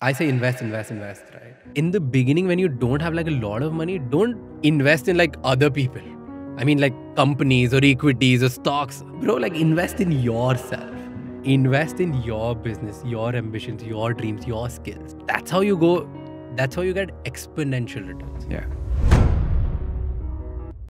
I say invest, right? In the beginning, when you don't have like a lot of money, don't invest in like other people. I mean, like companies or equities or stocks. Bro, like invest in yourself. Invest in your business, your ambitions, your dreams, your skills. That's how you go. That's how you get exponential returns. Yeah.